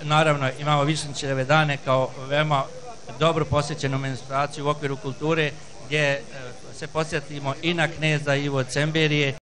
naravno imamo Višnjićeve dane kao veoma dobro posjećenu manifestaciju u okviru kulture gdje se posjetimo i na kneza Ivo Cemberije